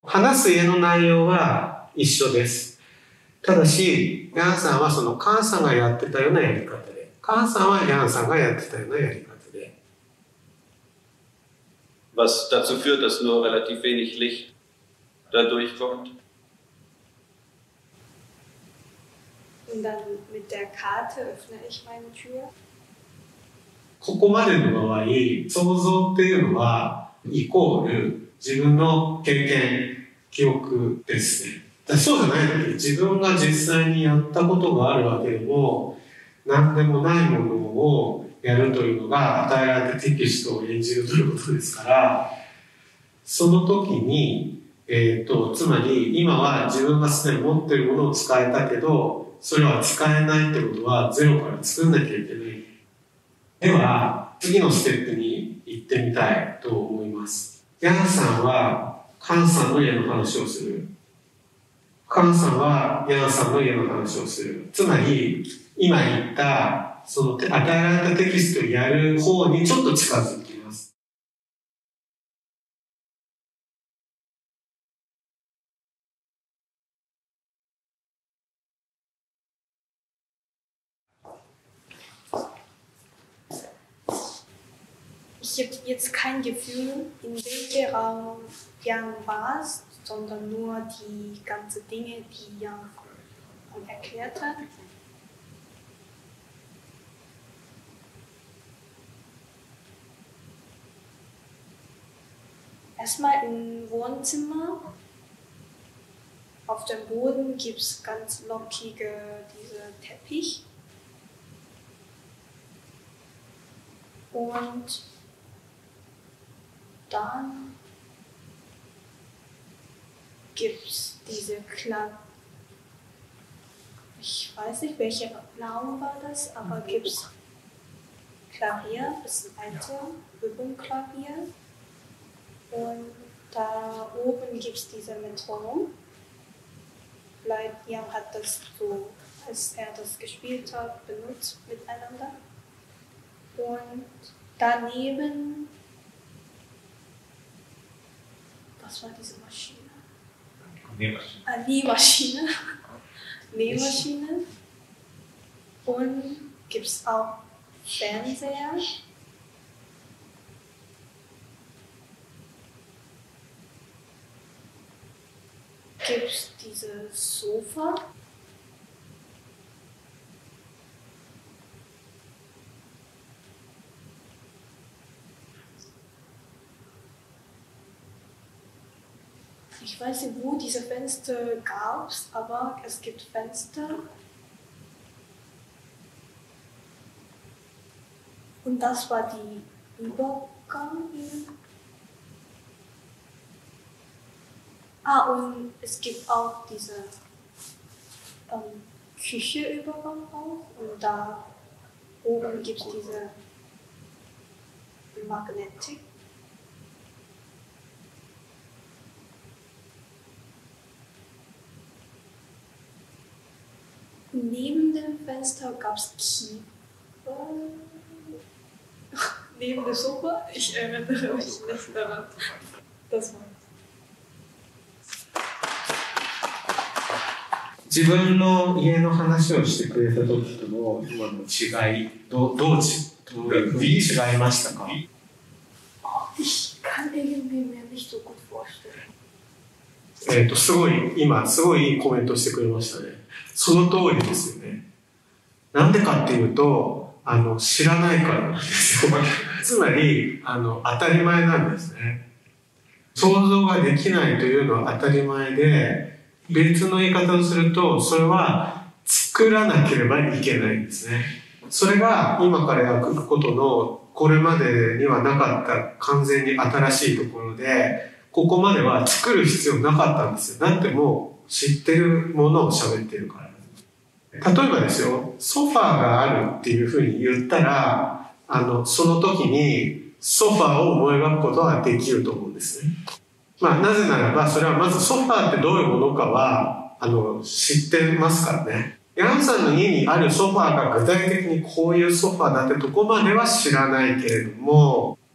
話す家の内容は一緒です。ただし、ヤンさんはそのカンさんがやってたようなやり方で、カンさんはヤンさんがやってたようなやり方で。 Was dazu führt, dass nur relativ wenig Licht da durchkommt. Und dann mit der Karte öffne ich meine Tür. ここまでの場合、想像っていうのは、イコール自分の経験、記憶ですね。そうじゃない時、自分が実際にやったことがあるわけでも、何でもないものをやるというのが与えられたテキストを演じるということですから、その時に、つまり今は自分がすでに持っているものを使えたけど、それは使えないってことはゼロから作んなきゃいけない。では、次のステップに行ってみたいと思います。ヤンさんはカンさんの家の話をする。カンさんはヤンさんの家の話をする。つまり、今言った、その与えられたテキストをやる方にちょっと近づきます。 Ich habe jetzt kein Gefühl, in welchem Raum Jan war, sondern nur die ganzen Dinge, die Jan erklärt hat. Erstmal im Wohnzimmer. Auf dem Boden gibt es ganz lockige Teppich. Und dann gibt es diese ich weiß nicht, welcher Raum war das, aber gibt es Klavier, das ist ein alte Übungsklavier. Und da oben gibt es diese Metronom. Vielleicht Jan hat das so, als er das gespielt hat, benutzt miteinander. Und daneben, was war diese Maschine? Nähmaschine. Nähmaschine. Und gibt es auch Fernseher. Gibt es dieses Sofa. Ich weiß nicht, wo diese Fenster gab, aber es gibt Fenster. Und das war die Übergang. Und es gibt auch diese Kücheübergang auch. Und da oben gibt es diese Magnetik. Neben dem Fenster gab es Kiefer. Neben dem Sofa? Ich erinnere mich nicht daran. Das war's. 自分の家の話をしてくれた時との今の違い、どういうふうに違いましたか？ Ich kann irgendwie mir nicht so gut vorstellen. すごいいいコメントしてくれましたね。その通りですよね。なんでかっていうと、知らないからなんですよ。つまり、当たり前なんですね。想像ができないというのは当たり前で、別の言い方をすると、それは作らなければいけないんですね。それが今からやることの、これまでにはなかった完全に新しいところで、ここまでは作る必要なかったんですよ。だってもう知ってるものを喋ってるから。例えばですよ、ソファーがあるっていうふうに言ったら、その時にソファーを思い描くことはできると思うんですね。まあ、なぜならば、それはまずソファーってどういうものかは、知ってますからね。ヤンさんの家にあるソファーが具体的にこういうソファーだってとこまでは知らないけれども、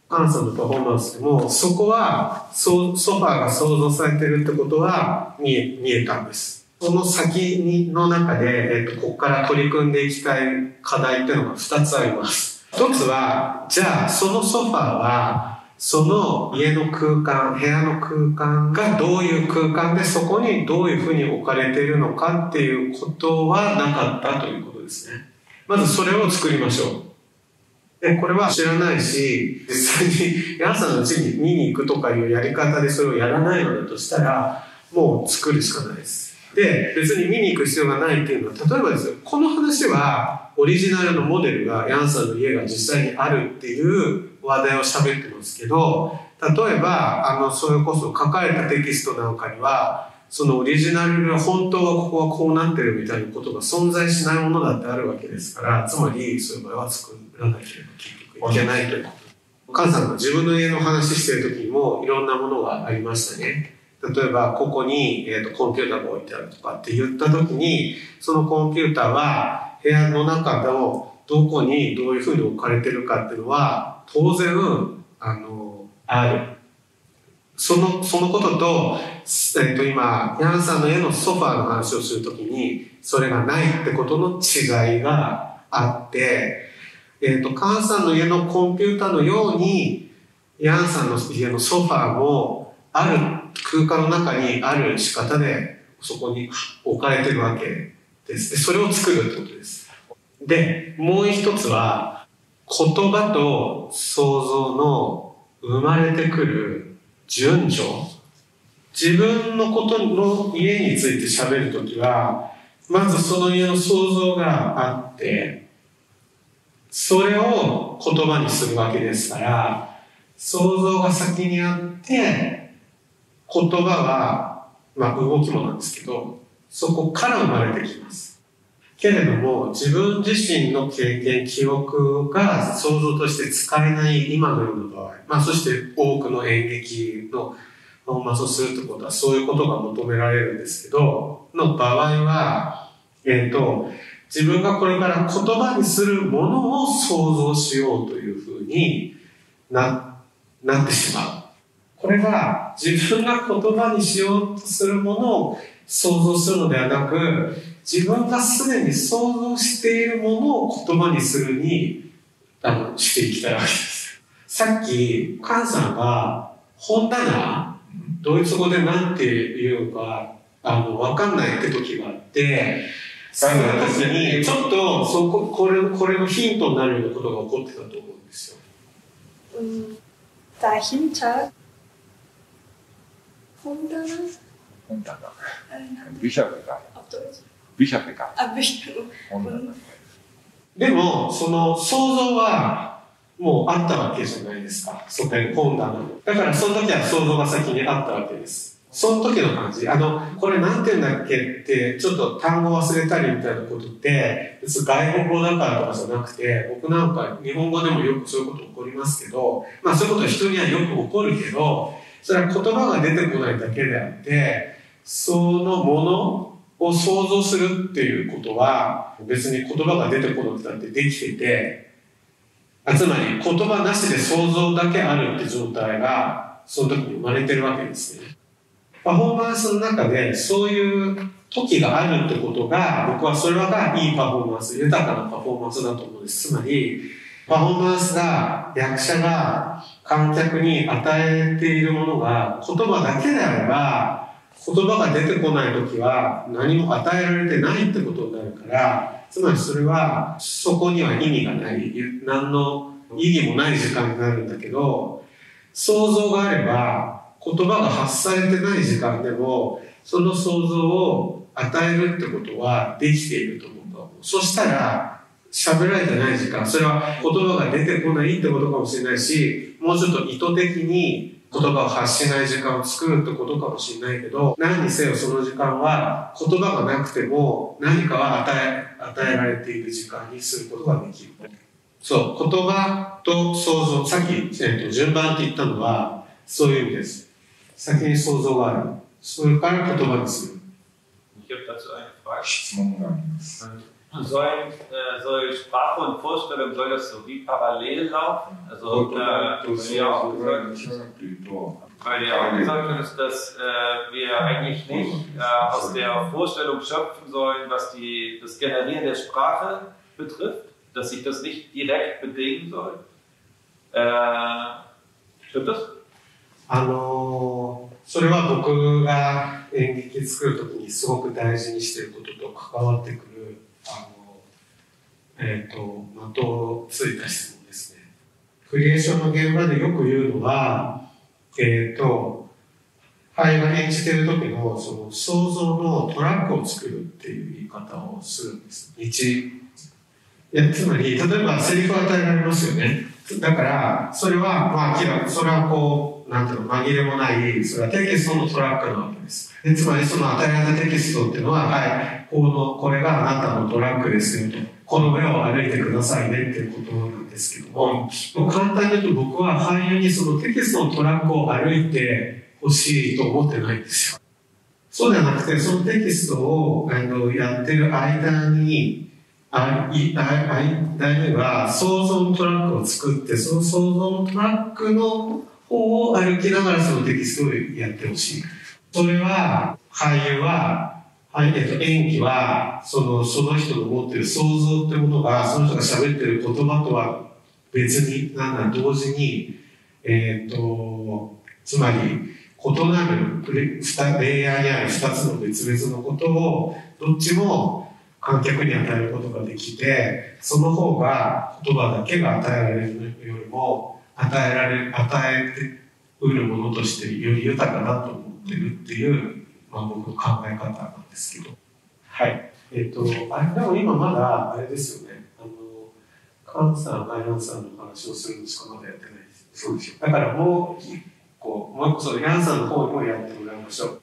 カンさんのパフォーマンスでも、そこはソファーが想像されてるってことは見えたんです。その先の中で、ここから取り組んでいきたい課題っていうのが2つあります。1つは、じゃあそのソファーは、その家の空間、部屋の空間がどういう空間で、そこにどういうふうに置かれているのかっていうことはなかったということですね。まずそれを作りましょう。で、これは知らないし、実際にヤンさんの家に見に行くとかいうやり方でそれをやらないのだとしたら、もう作るしかないです。で、別に見に行く必要がないっていうのは、例えばですよ、この話はオリジナルのモデルがヤンさんの家が実際にあるっていう話題を喋ってますけど、例えば、それこそ書かれたテキストなんかには、そのオリジナルが本当はここはこうなってるみたいなことが存在しないものだってあるわけですから、つまりそういう場合は作らなければ結局いけないということ。カンさんが自分の家の話してる時にもいろんなものがありましたね。例えばここに、コンピューターが置いてあるとかって言った時に、そのコンピューターは部屋の中のどこにどういうふうに置かれてるかっていうのは当然ある。そのことと、今、ヤンさんの家のソファーの話をするときに、それがないってことの違いがあって、カンさんの家のコンピューターのように、ヤンさんの家のソファーも、ある空間の中にある仕方で、そこに置かれてるわけです。で、それを作るってことです。で、もう一つは、言葉と想像の生まれてくる順序。自分のことの家について喋るときは、まずその家の想像があって、それを言葉にするわけですから、想像が先にあって、言葉は、動きもなんですけど、そこから生まれてきます。けれども、自分自身の経験、記憶が想像として使えない今のような場合、そして多くの演劇のパフォーマンスをするってことはそういうことが求められるんですけど、の場合は、自分がこれから言葉にするものを想像しようというふうになってしまう。これが自分が言葉にしようとするものを想像するのではなく、自分がすでに想像しているものを言葉にするにしていきたいわけです。さっき、カンさんが本棚、ドイツ語で何て言うかわかんないって時があって、その時にちょっとこれのヒントになるようなことが起こってたと思うんですよ。 dahinter Hundana? Hundana. Bücherregal. Auf Deutsch. Bücherregal. Bücher. でも、その想像はもうあったわけじゃないですか。そこに本棚の。だからその時は想像が先にあったわけです。その時の感じ。これなんて言うんだっけって、ちょっと単語忘れたりみたいなことって、別に外国語だからとかじゃなくて、僕なんか日本語でもよくそういうこと起こりますけど、そういうことは人にはよく起こるけど、それは言葉が出てこないだけであって、そのものを想像するっていうことは、別に言葉が出てこなくたってできてて、つまり言葉なしで想像だけあるって状態が、その時に生まれてるわけですね。パフォーマンスの中でそういう時があるってことが、僕はそれがいいパフォーマンス、豊かなパフォーマンスだと思うんです。つまり、パフォーマンスが、役者が観客に与えているものが言葉だけであれば、言葉が出てこないときは何も与えられてないってことになるから、つまりそれはそこには意味がない、何の意義もない時間になるんだけど、想像があれば言葉が発されてない時間でもその想像を与えるってことはできていると思う。そしたら喋られてない時間、それは言葉が出てこないってことかもしれないし、もうちょっと意図的に言葉を発しない時間を作るってことかもしれないけど、何にせよその時間は言葉がなくても何かは与えられている時間にすることができる。そう、言葉と想像、さっき、順番って言ったのはそういう意味です。先に想像がある。それから言葉にする。 質問があります。 Soll Sprache und Vorstellung, soll das so wie parallel laufen? Also, weil ihr auch gesagt habt, dass wir eigentlich nicht aus der Vorstellung schöpfen sollen, was das Generieren der Sprache betrifft, dass sich das nicht direkt bedingen soll. Stimmt das? それは僕が演劇作るときにすごく大事にしていることと関わってくる的をついた質問ですね。クリエーションの現場でよく言うのは、俳優が演じている時のその想像のトラックを作るっていう言い方をするんです。つまり、例えばセリフを与えられますよね。だから、それは、それはこう、紛れもない、それはテキストのトラックなわけです。つまり、その与えられたテキストっていうのは、はい、これがあなたのトラックですよと。この上を歩いてくださいねっていうことなんですけども、簡単に言うと僕は俳優にそのテキストのトラックを歩いてほしいと思ってないんですよ。そうではなくて、そのテキストをやってる間には想像のトラックを作って、その想像のトラックの方を歩きながらそのテキストをやってほしい。それは俳優は演技はその人の持っている想像というものが、その人が喋っている言葉とは別に、同時に、つまり異なるレイヤーにある2つの別々のことをどっちも観客に与えることができて、その方が言葉だけが与えられるよりも与えてうるものとしてより豊かだと思ってるっていう僕の考え方なんですけど。はい。でも今まだ、あれですよね。カンさん、アイランさんの話をするのしかまだやってないです。そうですよ。だからもう一個、そのヤンさんの方にもやってもらいましょう。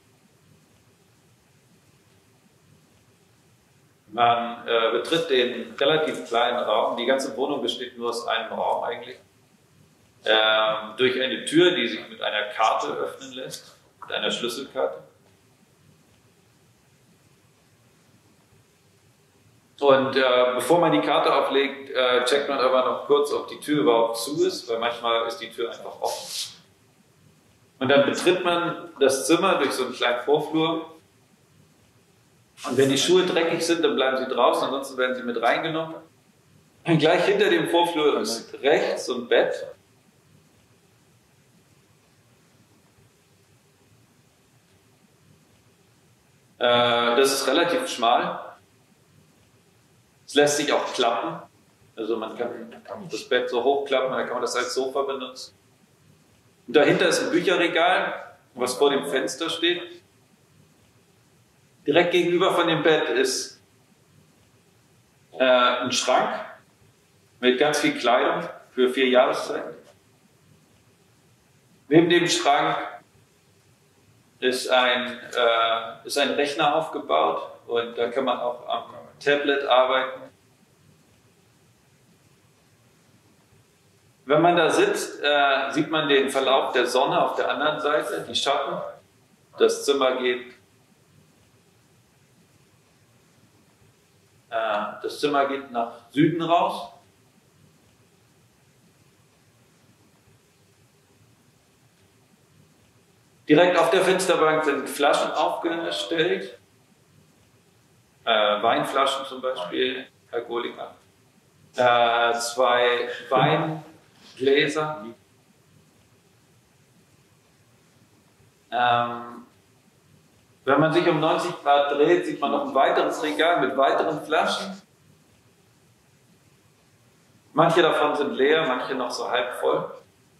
Man betritt den relativ kleinen Raum. Die ganze Wohnung besteht nur aus einem Raum eigentlich. Durch eine Tür, die sich mit einer Karte öffnen lässt, mit einer Schlüsselkarte. Und bevor man die Karte auflegt, checkt man aber noch kurz, ob die Tür überhaupt zu ist, weil manchmal ist die Tür einfach offen. Und dann betritt man das Zimmer durch so einen kleinen Vorflur. Und wenn die Schuhe dreckig sind, dann bleiben sie draußen, ansonsten werden sie mit reingenommen. Und gleich hinter dem Vorflur ist rechts so ein Bett. Das ist relativ schmal. Es lässt sich auch klappen. Also man kann das Bett so hochklappen, dann kann man das als Sofa benutzen. Und dahinter ist ein Bücherregal, was vor dem Fenster steht. Direkt gegenüber von dem Bett ist ein Schrank mit ganz viel Kleidung für 4 Jahreszeiten. Neben dem Schrank ist ein Rechner aufgebaut und da kann man auch am Tablet arbeiten. Wenn man da sitzt, sieht man den Verlauf der Sonne auf der anderen Seite, die Schatten. Das Zimmer geht nach Süden raus. Direkt auf der Fensterbank sind Flaschen aufgestellt. Weinflaschen zum Beispiel, Alkoholiker. 2 Weingläser. Wenn man sich um 90 Grad dreht, sieht man noch ein weiteres Regal mit weiteren Flaschen. Manche davon sind leer, manche noch so halb voll.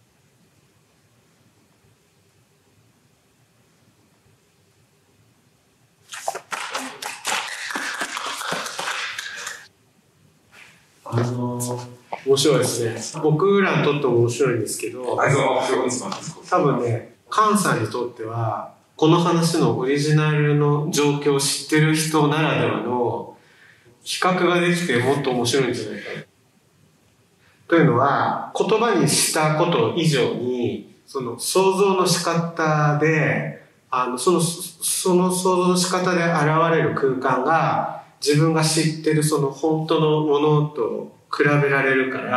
面白いですね。僕らにとっても面白いんですけど、多分ね、カンさんにとってはこの話のオリジナルの状況を知ってる人ならではの比較ができてもっと面白いんじゃないかな。というのは、言葉にしたこと以上に、その想像の仕方で、その想像の仕方で現れる空間が、 自分が知ってるその本当のものと比べられるから、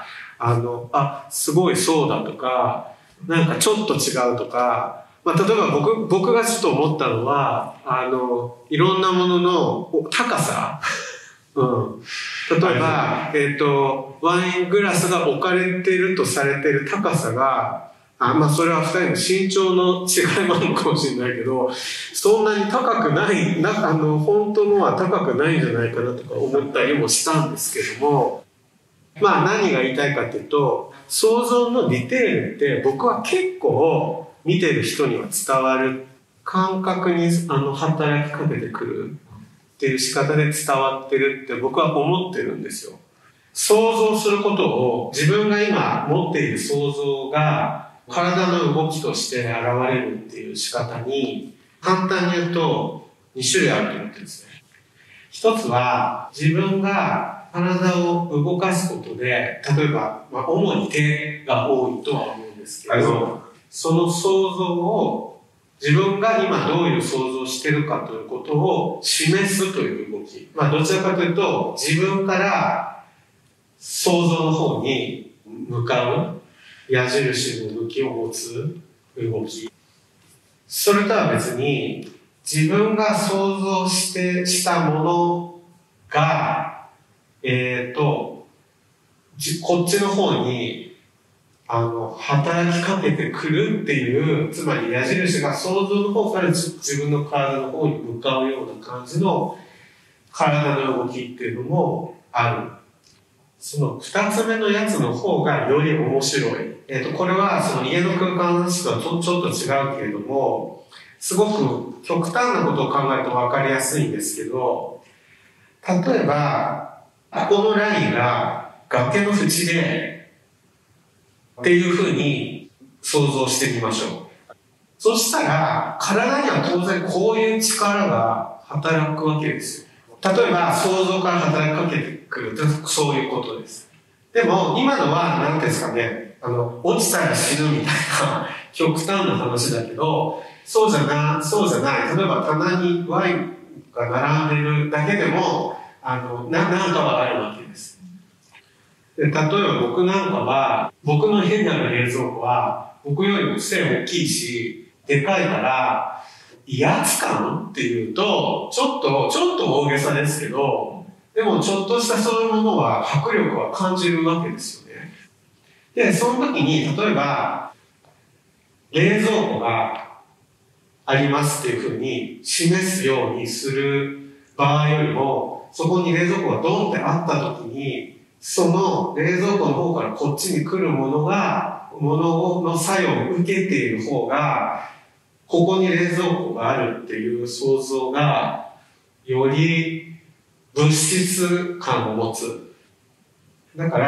すごいそうだとか、なんかちょっと違うとか、例えば僕がちょっと思ったのは、いろんなものの高さ、例えば、ワイングラスが置かれているとされている高さが、それは二人の身長の違いもあるのかもしれないけど、そんなに高くない、本当のは高くないんじゃないかなとか思ったりもしたんですけども、何が言いたいかというと、想像のディテールって僕は結構見てる人には伝わる感覚に働きかけてくるっていう仕方で伝わってるって僕は思ってるんですよ。想像することを自分が今持っている想像が体の動きとして現れるっていう仕方に簡単に言うと2種類あると思ってるんですね。一つは自分が体を動かすことで、例えば、主に手が多いとは思うんですけど、その想像を自分が今どういう想像をしているかということを示すという動き。どちらかというと自分から想像の方に向かう矢印の向きを持つ動き。それとは別に自分が想像したものがこっちの方に働きかけてくるっていう、つまり矢印が想像の方から自分の体の方に向かうような感じの体の動きっていうのもある。その二つ目のやつの方がより面白い。これはその家の空間の話とはちょっと違うけれども、すごく極端なことを考えると分かりやすいんですけど、例えばここのラインが崖の縁でっていうふうに想像してみましょう。そしたら体には当然こういう力が働くわけですよ。例えば想像から働きかけてくるとそういうことです。でも今のは何ですかね、落ちたら死ぬみたいな極端な話だけど、そうじゃない。例えば棚にワインが並んでるだけでもなんかはあるわけです。で、例えば僕なんかは、僕の家にある冷蔵庫は、僕よりも背大きいし、でかいから、威圧感っていうと、ちょっと大げさですけど、でもちょっとしたそういうものは、迫力は感じるわけですよね。で、その時に、例えば、冷蔵庫がありますっていうふうに示すようにする場合よりも、そこに冷蔵庫がドンってあった時に、その冷蔵庫の方からこっちに来るものの作用を受けている方が、ここに冷蔵庫があるっていう想像が、より物質感を持つ。だから、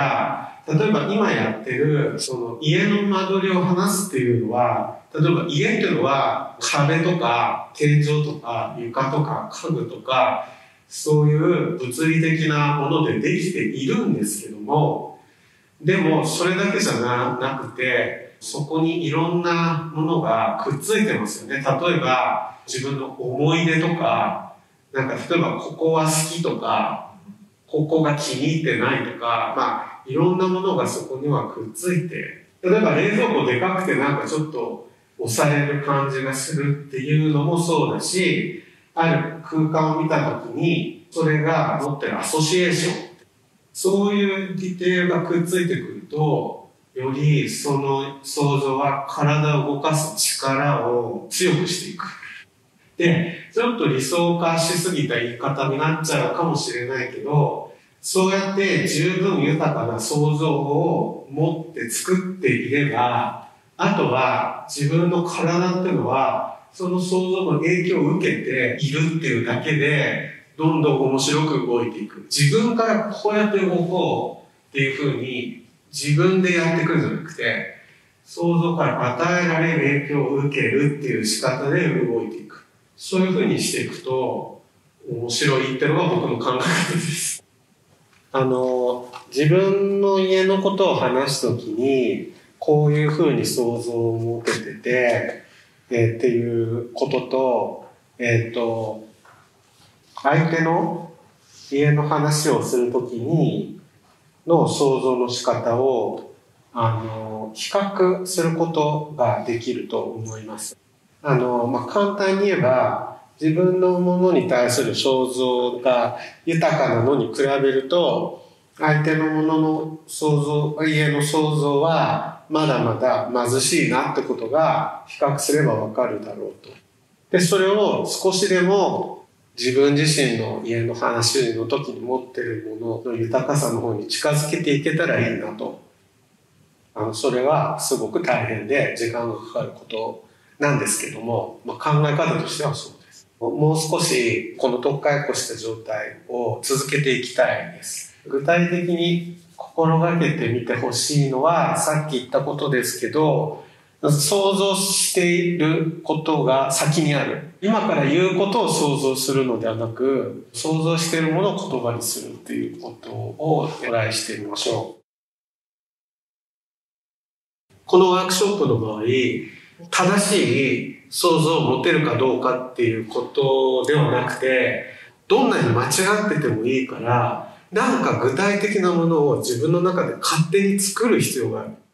例えば今やってる、その家の間取りを話すっていうのは、例えば家っていうのは壁とか天井とか床とか家具とか、そういう物理的なものでできているんですけども、でもそれだけじゃなくて、そこにいろんなものがくっついてますよね。例えば自分の思い出とか、なんか例えばここは好きとか、ここが気に入ってないとか、いろんなものがそこにはくっついて、例えば冷蔵庫でかくてなんかちょっと押される感じがするっていうのもそうだし、ある空間を見たときに、それが持ってるアソシエーション。そういうディテールがくっついてくると、よりその想像は体を動かす力を強くしていく。で、ちょっと理想化しすぎた言い方になっちゃうかもしれないけど、そうやって十分豊かな想像を持って作っていれば、あとは自分の体っていうのは、その想像の影響を受けているっていうだけで、どんどん面白く動いていく。自分からこうやって動こうっていうふうに自分でやってくるんじゃなくて、想像から与えられる影響を受けるっていう仕方で動いていく。そういうふうにしていくと面白いっていうのが僕の考え方です。自分の家のことを話すときに、こういうふうに想像を持ててて、っていうことと、相手の家の話をするときにの想像の仕方を比較することができると思います。簡単に言えば、自分のものに対する想像が豊かなのに比べると、相手のものの想像、家の想像はまだまだ貧しいなってことが比較すればわかるだろうと。で、それを少しでも自分自身の家の話の時に持っているものの豊かさの方に近づけていけたらいいなと。それはすごく大変で時間がかかることなんですけども、考え方としてはそうです。もう少しこの特化をした状態を続けていきたいです。具体的に心がけてみてほしいのは、さっき言ったことですけど、想像していることが先にある。今から言うことを想像するのではなく、想像しているものを言葉にするっていうことをトライしてみましょう。このワークショップの場合、正しい想像を持てるかどうかっていうことではなくて、どんなに間違っててもいいから、なんか具体的なものを自分の中で勝手に作る必要がある。